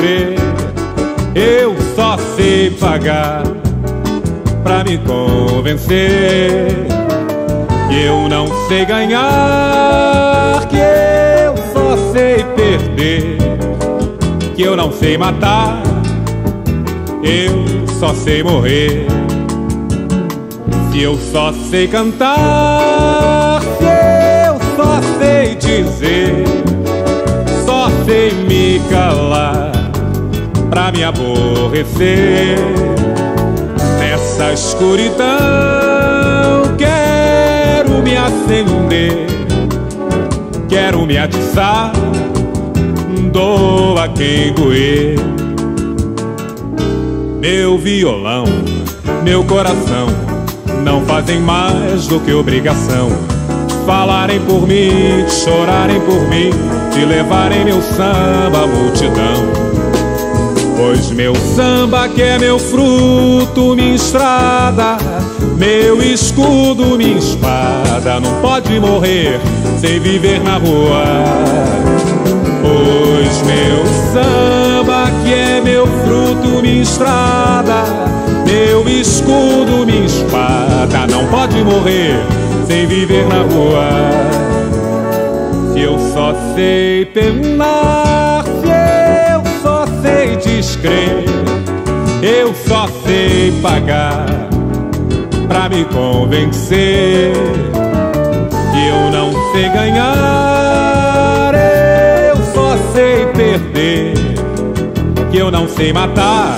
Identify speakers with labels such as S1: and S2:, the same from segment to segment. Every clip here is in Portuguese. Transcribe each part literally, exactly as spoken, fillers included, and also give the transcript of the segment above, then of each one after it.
S1: descrer. Eu só sei pagar pra me convencer que eu não sei ganhar, que eu só sei perder, que eu não sei matar, eu só sei morrer. Se eu só sei cantar, se eu só sei dizer, só sei me calar pra me aborrecer. Nessa escuridão quero me acender, quero me atiçar, doa quem doer. Meu violão, meu coração não fazem mais do que obrigação de falarem por mim, de chorarem por mim, de levarem meu samba à multidão. Pois meu samba que é meu fruto, minha estrada, meu escudo, minha espada, não pode morrer sem viver na rua. Pois meu samba que é meu fruto, minha estrada, meu escudo, minha espada, não pode morrer sem viver na rua. Se eu só sei penar, se eu só sei descrer, eu só sei pagar pra me convencer que eu não sei ganhar, eu só sei perder, que eu não sei matar,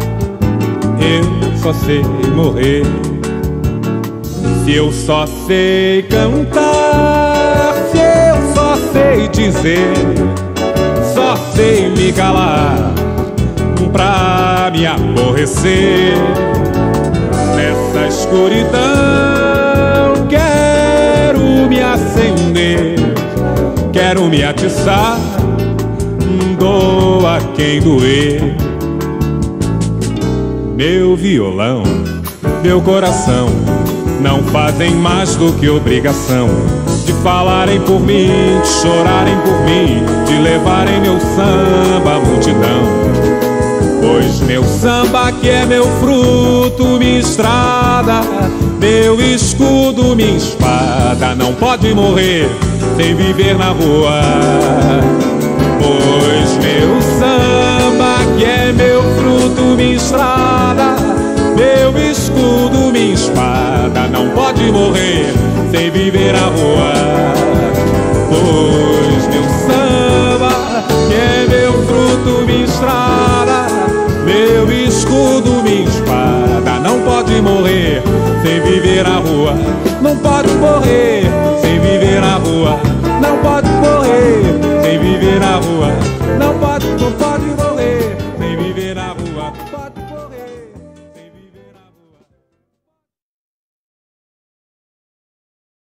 S1: eu só sei morrer. Se eu só sei cantar, se eu só sei dizer, só sei me calar pra me aborrecer. Nessa escuridão quero me acender, quero me atiçar, doa quem doer. Meu violão, meu coração não fazem mais do que obrigação de falarem por mim, de chorarem por mim, de levarem meu samba à multidão. Pois meu samba que é meu fruto, minha estrada, meu escudo, minha espada, não pode morrer sem viver na rua. Pois meu samba que é meu fruto, minha estrada, meu escudo, minha espada, não pode morrer sem viver na rua. Pois meu samba que é meu fruto, minha estrada, meu escudo, minha espada, não pode morrer sem viver na rua, não pode morrer.